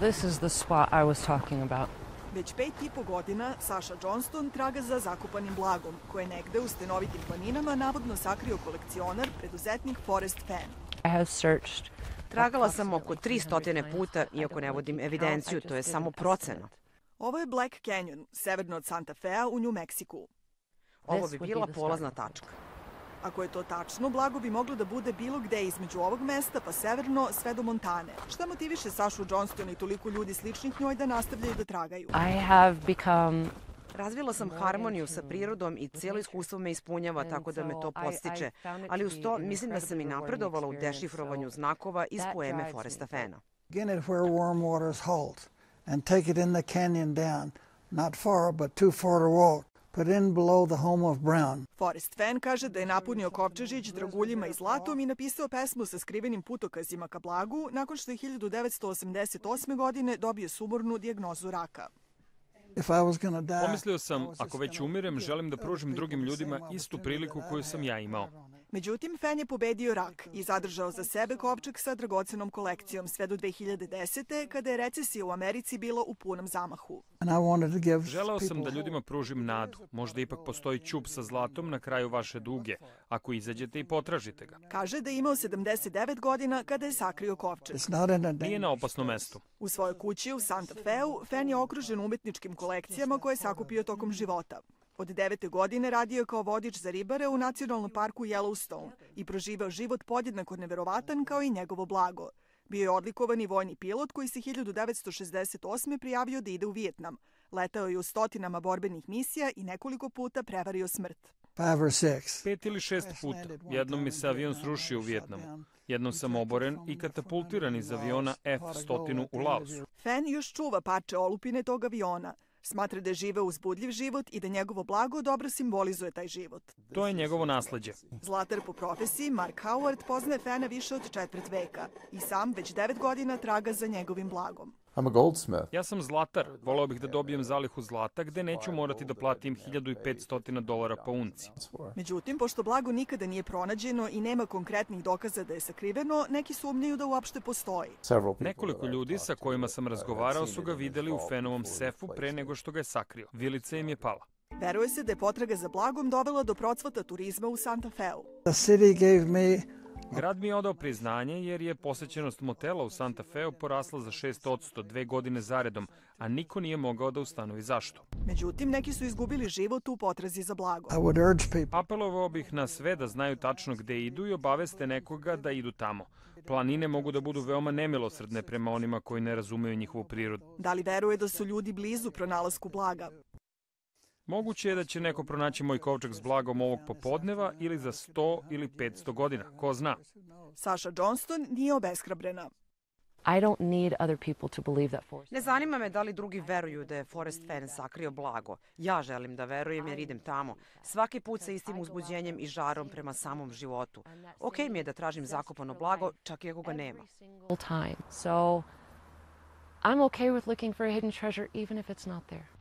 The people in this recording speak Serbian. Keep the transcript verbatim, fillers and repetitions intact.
This is the spot I was talking about. Već pet i po godina Sasha Johnston traga za zakopanim blagom, koje negde u stenovitim planinama navodno sakrio kolekcionar, preduzetnik Forrest Fenn. I have searched. Tragala sam oko tristo puta, iako ne vodim evidenciju, to je samo procena. Ovo je Black Canyon, severno od Santa Fea u New Meksiku. Ovo bi bila polazna tačka. Ako je to tačno, blago bi moglo da bude bilo gde između ovog mesta pa severno sve do Montane. Šta motiviše Sašu Johnston i toliko ljudi sličnih njoj da nastavljaju da tragaju? I have become Razvila sam harmoniju sa prirodom i cijelo iskustvo me ispunjava tako da me to podstiče, ali uz to mislim da sam i napredovala u dešifrovanju znakova iz poeme Forresta Fenna. Begin it where warm waters halt and take it in the canyon down, not far but too far to walk. Put in below the home of Brown. Forrest Fenn kaže da je napunio kovčežić draguljima i zlatom i napisao pesmu sa skrivenim putokazima ka blagu nakon što je hiljadu devetsto osamdeset osme. godine dobio sumornu dijagnozu raka. Pomislio sam, ako već umirem, želim da pružim drugim ljudima istu priliku koju sam ja imao. Međutim, Fenn je pobedio rak i zadržao za sebe kovčeg sa dragocenom kolekcijom sve do dve hiljade desete. kada je recesija u Americi bila u punom zamahu. Želeo sam da ljudima pružim nadu. Možda ipak postoji ćup sa zlatom na kraju vaše duge, ako izađete i potražite ga. Kaže da je imao sedamdeset devet godina kada je sakrio kovčeg. Nije na opasnom mestu. U svojoj kući u Santa Feu, Fenn je okružen umetničkim kolekcijama koje je sakupio tokom života. Od devete godine radio je kao vodič za ribare u nacionalnom parku Yellowstone i proživao život podjednako neverovatan kao i njegovo blago. Bio je odlikovani vojni pilot koji se hiljadu devetsto šezdeset osme. prijavio da ide u Vijetnam. Letao je u stotinama borbenih misija i nekoliko puta prevario smrt. Pet ili šest puta. Jednom mi se avion srušio u Vijetnamu. Jednom sam oboren i katapultiran iz aviona F sto u Laosu. Fenn još čuva parče olupine tog aviona. Smatra da je živeo uzbudljiv život i da njegovo blago dobro simbolizuje taj život. To je njegovo nasleđe. Zlatar po profesiji Mark Howard poznaje Fenna više od četvrt veka i sam već devet godina traga za njegovim blagom. Ja sam zlatar. Voleo bih da dobijem zalihu zlata gde neću morati da platim hiljadu petsto dolara po unci. Međutim, pošto blago nikada nije pronađeno i nema konkretnih dokaza da je sakriveno, neki sumnjaju da uopšte postoji. Nekoliko ljudi sa kojima sam razgovarao su ga videli u Fennovom sefu pre nego što ga je sakrio. Vilica im je pala. Veruje se da je potraga za blagom dovela do procvata turizma u Santa Feu. Grad mi je odao priznanje jer je posećenost motela u Santa Feu porasla za šest posto dve godine zaredom, a niko nije mogao da ustanovi zašto. Međutim, neki su izgubili život u potrazi za blago. Apelovao bih na sve da znaju tačno gde idu i obaveste nekoga da idu tamo. Planine mogu da budu veoma nemilosrdne prema onima koji ne razumeju njihovu prirodu. Da li veruje da su ljudi blizu pronalasku blaga? Moguće je da će neko pronaći moj kovčeg s blagom ovog popodneva ili za sto ili petsto godina, ko zna. Sasha Johnston nije obeshrabrena. Ne zanima me da li drugi veruju da je Forrest Fenn sakrio blago. Ja želim da verujem jer idem tamo. Svaki put sa istim uzbuđenjem i žarom prema samom životu. Okej mi je da tražim zakopano blago, čak i ako ga nema. So I'm okay with looking for a hidden treasure even if it's not there.